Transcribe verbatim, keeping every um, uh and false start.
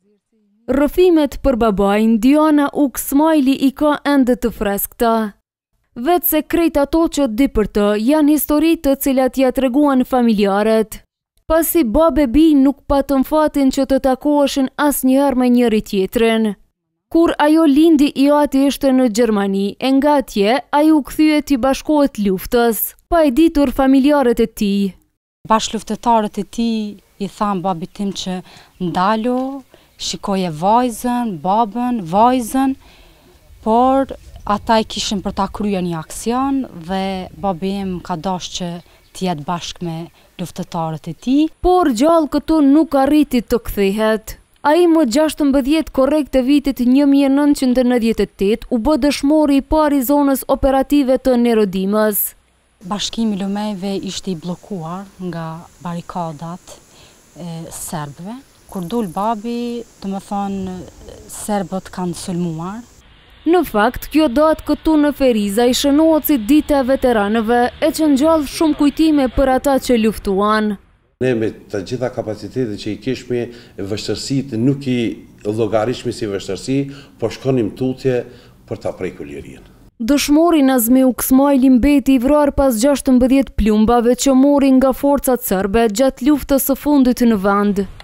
Rrëfimet për babajnë, Diana Uk-Smajli i ka ende të freskëta. Vetë se krejt ato që di për të janë histori të cilat ja treguan familjarët. Pasi babë e bij nuk patën fatin që të takoheshin asnjëherë me njëri tjetrin. Kur ajo lindi i ati ishte në Gjermani, e nga atje ai u kthye t'i bashkohet luftës, pa e ditur familjarët e tij. Bashkëluftëtarët e tij i thanë babit tim që ndalo, shikoje vajzën, babën, vajzën, por ata i kishin për ta kryer një aksion dhe babi im ka dashur që t'jetë bashkë me luftëtarët e tij. Por gjallë këtu nuk arriti të kthehet. Ai më gjashtëmbëdhjetë korrekt të vitit një mijë e nëntëqind e nëntëdhjetë e tetë u bë dëshmori i parë i zonës operative të Nerodimës. Bashkimi Lumejve ishte i bllokuar nga barikadat e serbëve. Kur dul babi, do të thonë serbët kanë sulmuar. Në fakt, kjo datë këtu në Feriza i shënohet si dita e veteranëve, e që ngjall shumë kujtime për ata që luftuan. Ne me të gjitha kapacitetet që i kishme, vështërsitë nuk i llogarishme si vështërsi, po shkonim tutje për ta prekur lirinë. Dëshmori Nazmi Uk-Smajli mbeti i vrarë pas gjashtëmbëdhjetë plumbave që mori nga forcat serbe gjatë luftës së fundit në vend.